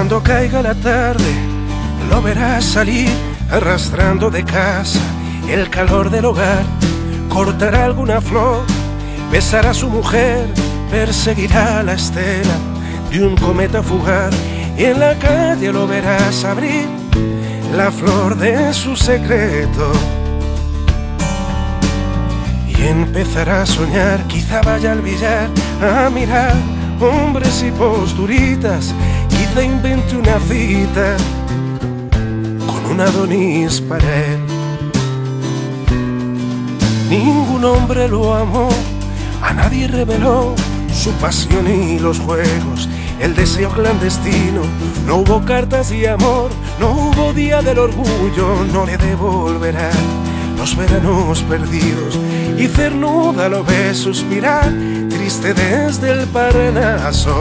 Cuando caiga la tarde, lo verás salir arrastrando de casa el calor del hogar. Cortará alguna flor, besará a su mujer, perseguirá la estela de un cometa fugaz. Y en la calle lo verás abrir la flor de su secreto. Y empezará a soñar, quizá vaya al billar a mirar hombres y posturitas. Quizá invente una cita con un Adonis para él. Ningún hombre lo amó, a nadie reveló su pasión y los juegos, el deseo clandestino. No hubo cartas de amor, no hubo día del orgullo, no le devolverá los veranos perdidos. Y Cernuda lo ve suspirar, triste desde el Parnaso.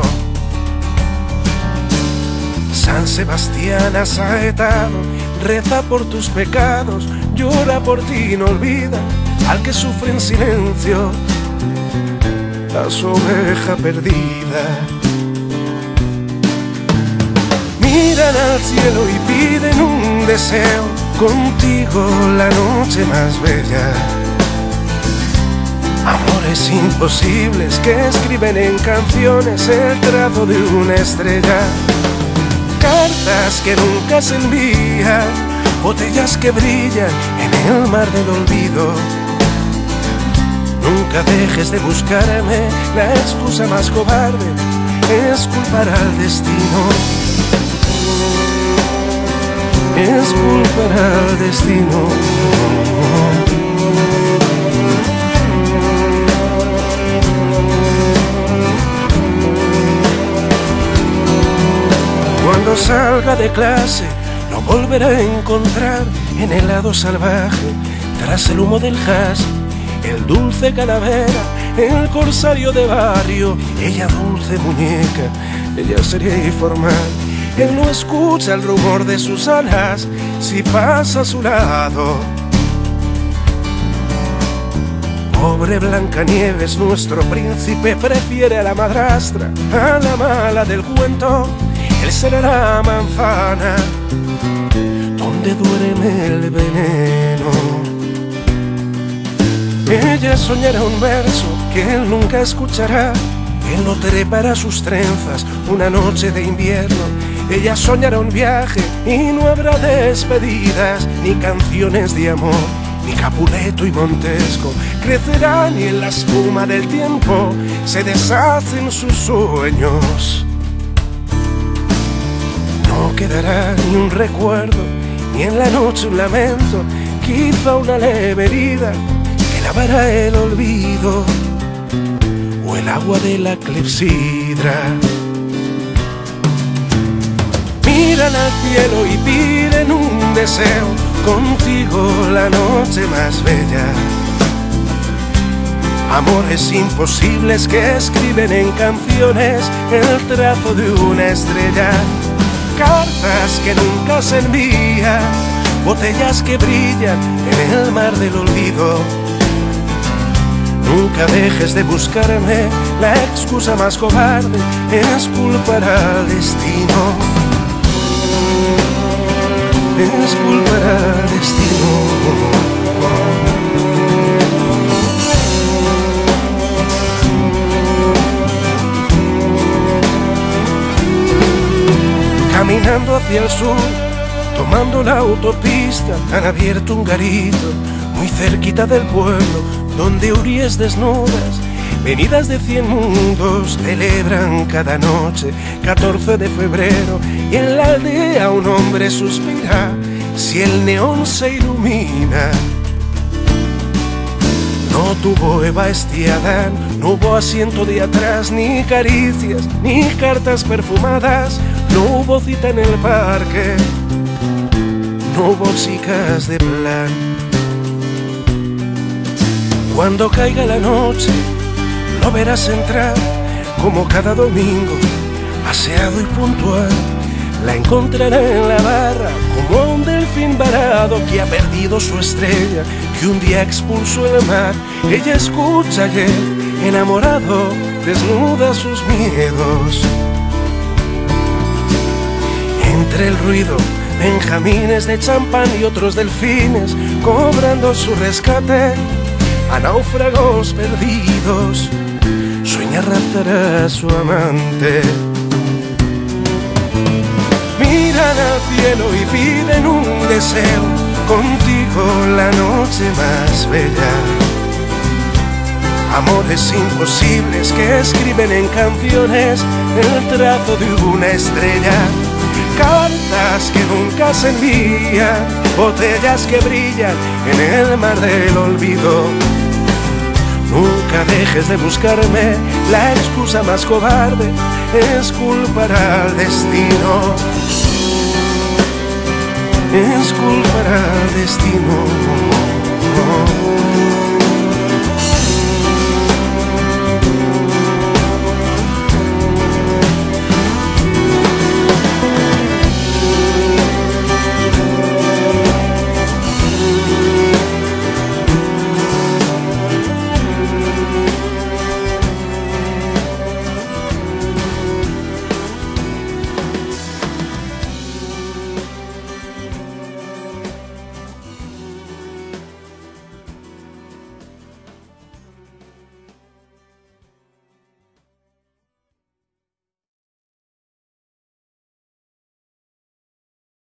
San Sebastián asaetado, reza por tus pecados, llora por ti y no olvida al que sufre en silencio a su oveja perdida. Miran al cielo y piden un deseo, contigo la noche más bella. Amores imposibles que escriben en canciones el trazo de una estrella. Cartas que nunca se envían, botellas que brillan en el mar del olvido. Nunca dejes de buscarme, la excusa más cobarde es culpar al destino. Es culpar al destino. Cuando salga de clase lo volverá a encontrar en el lado salvaje, tras el humo del hash, el dulce calavera, el corsario de barrio, ella dulce muñeca, ella seria y formal. Él no escucha el rumor de sus alas si pasa a su lado. Pobre Blancanieves, nuestro príncipe prefiere a la madrastra, a la mala del cuento. Él será la manzana donde duerme el veneno. Ella soñará un verso que él nunca escuchará. Él no trepará sus trenzas una noche de invierno. Ella soñará un viaje y no habrá despedidas, ni canciones de amor, ni Capuleto y Montesco crecerán, y en la espuma del tiempo se deshacen sus sueños. No quedará ni un recuerdo, ni en la noche un lamento, quizá una leve herida que lavará el olvido, o el agua de la clepsidra. Miran al cielo y piden un deseo, contigo la noche más bella. Amores imposibles que escriben en canciones el trazo de una estrella. Cartas que nunca se envían, botellas que brillan en el mar del olvido. Nunca dejes de buscarme, la excusa más cobarde es culpar al destino. Es culpar al destino. Caminando hacia el sur, tomando la autopista, han abierto un garito muy cerquita del pueblo, donde huríes desnudas, venidas de 100 mundos, celebran cada noche 14 de febrero. Y en la aldea un hombre suspira si el neón se ilumina. No tuvo Eva este Adán, no hubo asiento de atrás, ni caricias, ni cartas perfumadas. No hubo cita en el parque, no hubo chicas de plan. Cuando caiga la noche lo verás entrar, como cada domingo, aseado y puntual. La encontrará en la barra como un delfín varado que ha perdido su estrella, que un día expulsó el mar. Ella escucha y él, enamorado, desnuda sus miedos. Entre el ruido, benjamines de champán y otros delfines cobrando su rescate a náufragos perdidos, sueña raptar a su amante. Miran al cielo y piden un deseo, contigo la noche más bella. Amores imposibles que escriben en canciones el trazo de una estrella. Cartas que nunca se envían, botellas que brillan en el mar del olvido. Nunca dejes de buscarme, la excusa más cobarde es culpar al destino. Es culpar al destino.